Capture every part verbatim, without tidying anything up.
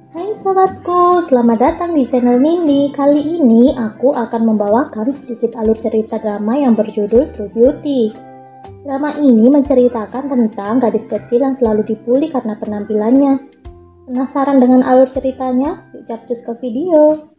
Hai sobatku, selamat datang di channel Nindi. Kali ini aku akan membawakan sedikit alur cerita drama yang berjudul True Beauty. Drama ini menceritakan tentang gadis kecil yang selalu dibully karena penampilannya. Penasaran dengan alur ceritanya? Yuk capcus ke video.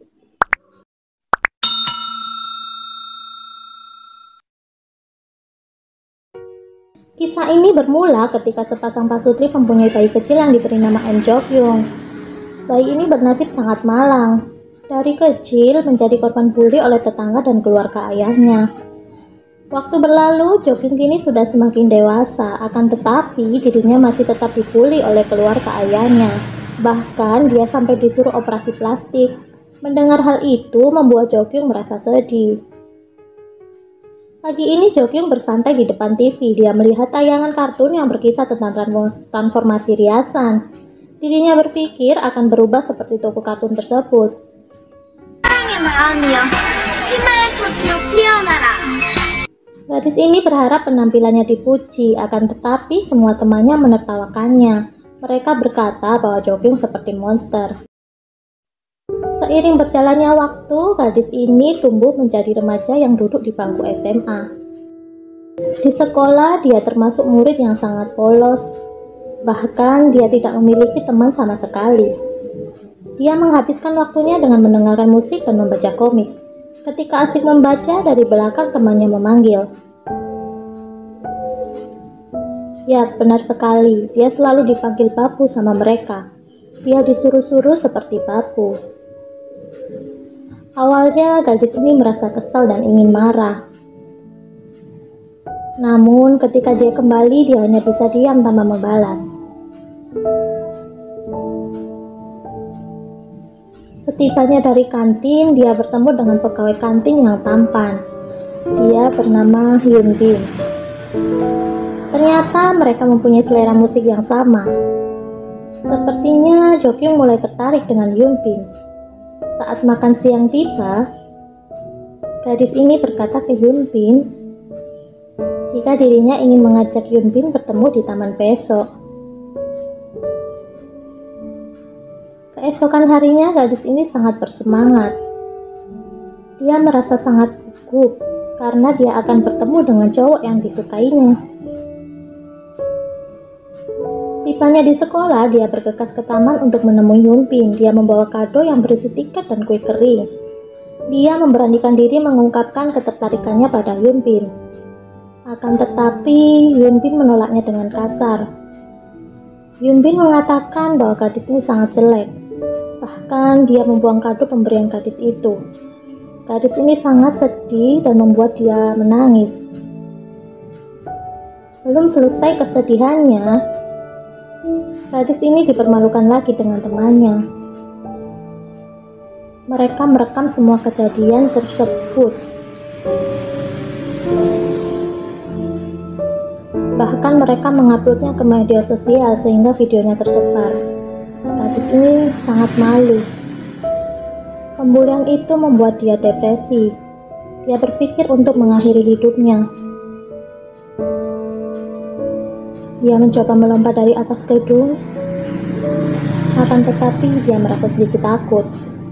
Kisah ini bermula ketika sepasang pasutri mempunyai bayi kecil yang diberi nama Em Jokyung. Bayi ini bernasib sangat malang. Dari kecil menjadi korban bully oleh tetangga dan keluarga ayahnya. Waktu berlalu, Jokyung kini sudah semakin dewasa, akan tetapi dirinya masih tetap dibully oleh keluarga ayahnya. Bahkan dia sampai disuruh operasi plastik. Mendengar hal itu membuat Jokyung merasa sedih. Pagi ini Jokyung bersantai di depan T V. Dia melihat tayangan kartun yang berkisah tentang transformasi riasan. Dirinya berpikir akan berubah seperti toko kartun tersebut. Gadis ini berharap penampilannya dipuji, akan tetapi semua temannya menertawakannya. Mereka berkata bahwa Jokyung seperti monster. Seiring berjalannya waktu, gadis ini tumbuh menjadi remaja yang duduk di bangku S M A. Di sekolah, dia termasuk murid yang sangat polos. Bahkan dia tidak memiliki teman sama sekali. Dia menghabiskan waktunya dengan mendengarkan musik dan membaca komik. Ketika asik membaca, dari belakang temannya memanggil. Ya, benar sekali. Dia selalu dipanggil Babu sama mereka. Dia disuruh-suruh seperti Babu. Awalnya gadis ini merasa kesal dan ingin marah. Namun ketika dia kembali, dia hanya bisa diam tanpa membalas. Setibanya dari kantin, dia bertemu dengan pegawai kantin yang tampan. Dia bernama Hyun Bin. Ternyata mereka mempunyai selera musik yang sama. Sepertinya Jokyung mulai tertarik dengan Hyun Bin. Saat makan siang tiba, gadis ini berkata ke Hyun Bin jika dirinya ingin mengajak Hyun Bin bertemu di taman besok. Keesokan harinya gadis ini sangat bersemangat. Dia merasa sangat gugup karena dia akan bertemu dengan cowok yang disukainya. Setibanya di sekolah, dia bergegas ke taman untuk menemui Hyun Bin. Dia membawa kado yang berisi tiket dan kue kering. Dia memberanikan diri mengungkapkan ketertarikannya pada Hyun Bin. Akan tetapi, Hyun Bin menolaknya dengan kasar. Hyun Bin mengatakan bahwa gadis ini sangat jelek. Bahkan dia membuang kado pemberian gadis itu. Gadis ini sangat sedih dan membuat dia menangis. Belum selesai kesedihannya, gadis ini dipermalukan lagi dengan temannya. Mereka merekam semua kejadian tersebut. Bahkan mereka menguploadnya ke media sosial sehingga videonya tersebar. Gadis ini sangat malu. Pembulian itu membuat dia depresi. Dia berpikir untuk mengakhiri hidupnya. Dia mencoba melompat dari atas gedung, akan tetapi dia merasa sedikit takut.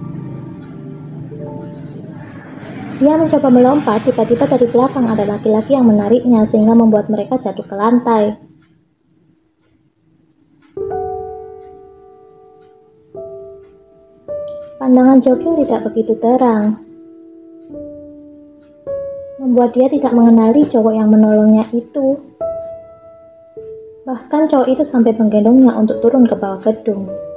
Dia mencoba melompat, tiba-tiba dari belakang ada laki-laki yang menariknya sehingga membuat mereka jatuh ke lantai. Pandangan Jokyung tidak begitu terang, membuat dia tidak mengenali cowok yang menolongnya itu. Bahkan cowok itu sampai menggendongnya untuk turun ke bawah gedung.